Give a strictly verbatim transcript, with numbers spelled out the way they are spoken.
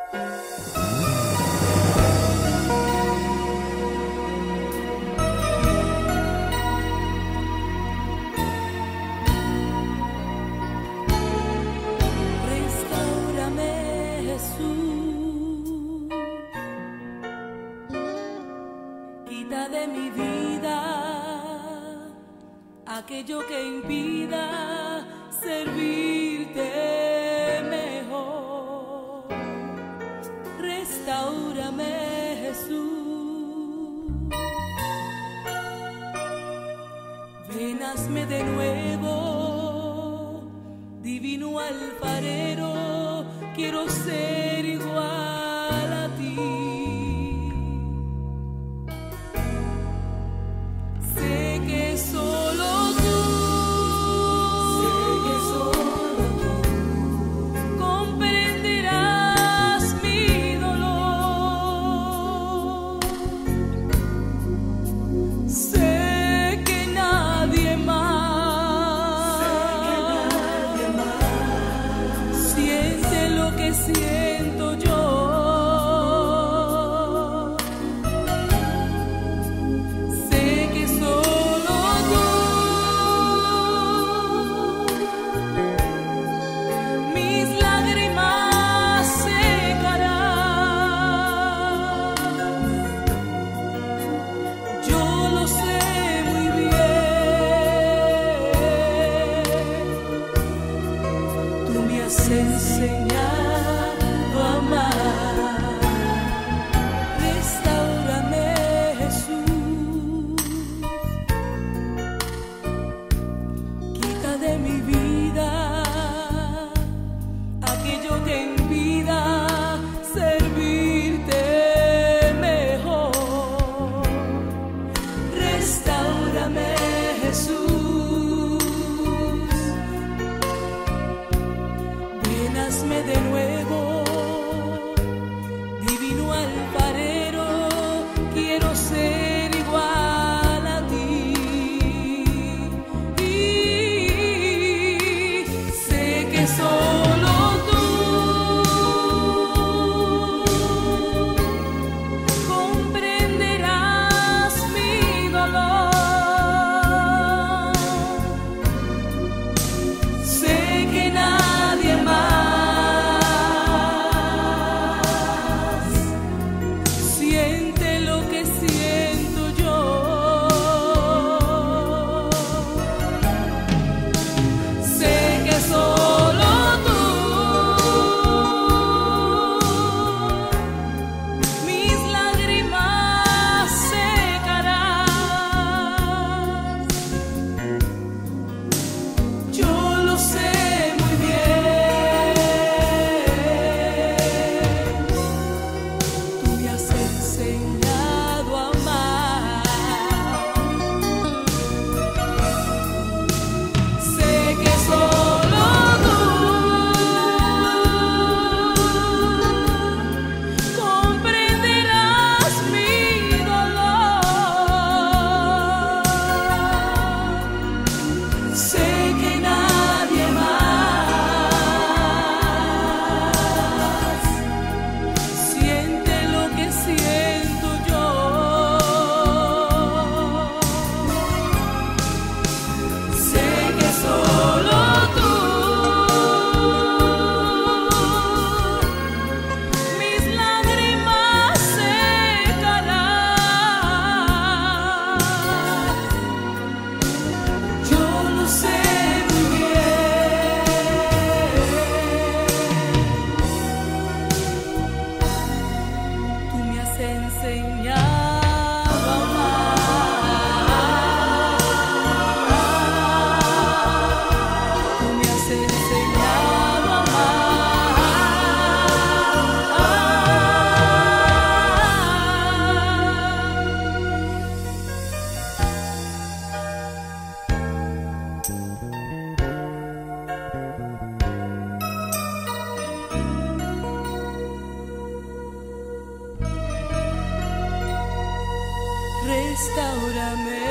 De mi vida aquello que impida servirte mejor. Restáurame, Jesús. Ven, hazme de nuevo, divino alfarero, quiero ser igual a ti. Siento yo, sé que solo tú, mis lágrimas secarás. Yo lo sé muy bien, tú me has enseñado. Restáurame, Jesús, quita de mi vida aquello que impida servirte mejor. Restáurame, Jesús, ven, hazme de nuevo, alfarero, quiero ser igual a ti. Y sé que solo tú comprenderás mi dolor. Sé que nadie más Restáurame.